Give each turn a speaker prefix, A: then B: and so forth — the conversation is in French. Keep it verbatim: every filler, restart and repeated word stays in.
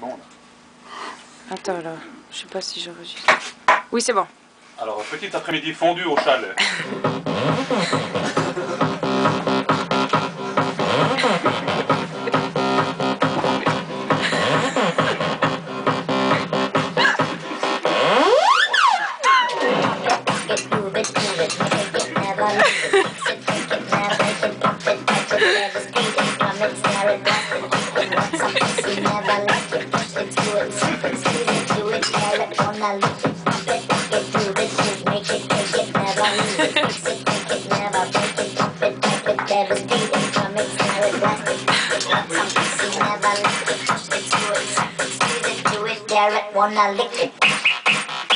A: bon là.
B: Attends là, je sais pas si j'enregistre. Oui, c'est bon.
A: Alors, petit après-midi fondu au chalet.
C: Wanna lick it.